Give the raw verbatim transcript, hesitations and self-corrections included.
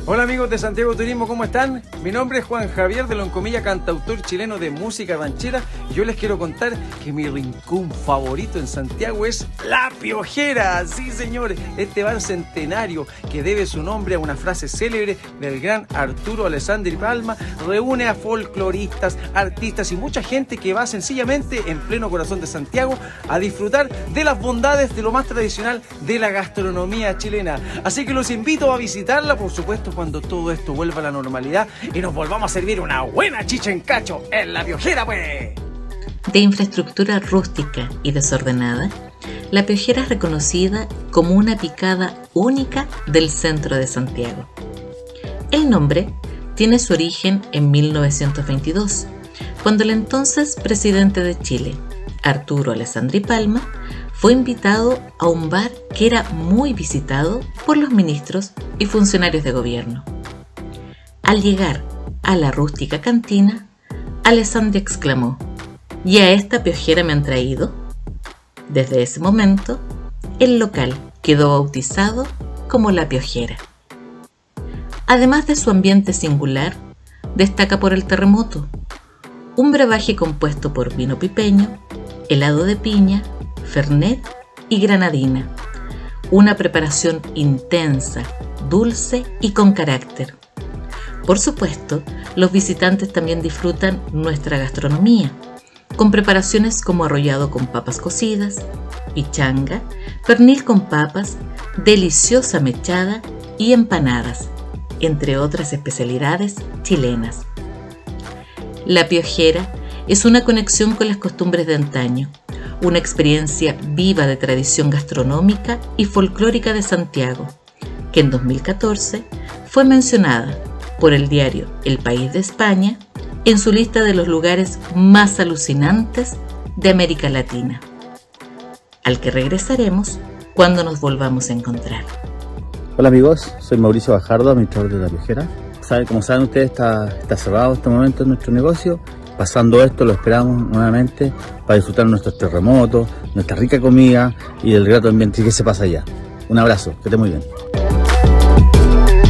Hola amigos de Santiago Turismo, ¿cómo están? Mi nombre es Juan Javier de Loncomilla, cantautor chileno de música ranchera, y yo les quiero contar que mi rincón favorito en Santiago es La Piojera. Sí, señores, este bar centenario que debe su nombre a una frase célebre del gran Arturo Alessandri Palma reúne a folcloristas, artistas y mucha gente que va sencillamente en pleno corazón de Santiago a disfrutar de las bondades de lo más tradicional de la gastronomía chilena. Así que los invito a visitarla, por supuesto, cuando todo esto vuelva a la normalidad y nos volvamos a servir una buena chicha en cacho en La Piojera, pues. De infraestructura rústica y desordenada, La Piojera es reconocida como una picada única del centro de Santiago. El nombre tiene su origen en mil novecientos veintidós, cuando el entonces presidente de Chile, Arturo Alessandri Palma, fue invitado a un bar que era muy visitado por los ministros y funcionarios de gobierno. Al llegar a la rústica cantina, Alessandri exclamó: ¿y a esta piojera me han traído? Desde ese momento, el local quedó bautizado como La Piojera. Además de su ambiente singular, destaca por el terremoto, un brebaje compuesto por vino pipeño, helado de piña, fernet y granadina, una preparación intensa, dulce y con carácter. Por supuesto, los visitantes también disfrutan nuestra gastronomía, con preparaciones como arrollado con papas cocidas, pichanga, pernil con papas, deliciosa mechada y empanadas, entre otras especialidades chilenas. La Piojera es una conexión con las costumbres de antaño, una experiencia viva de tradición gastronómica y folclórica de Santiago, que en dos mil catorce fue mencionada por el diario El País de España en su lista de los lugares más alucinantes de América Latina, al que regresaremos cuando nos volvamos a encontrar. Hola amigos, soy Mauricio Bajardo, administrador de La Piojera. Como saben ustedes, está, está cerrado en este momento nuestro negocio. Pasando esto, lo esperamos nuevamente para disfrutar nuestros terremotos, nuestra rica comida y el grato ambiente que se pasa allá. Un abrazo, que esté muy bien.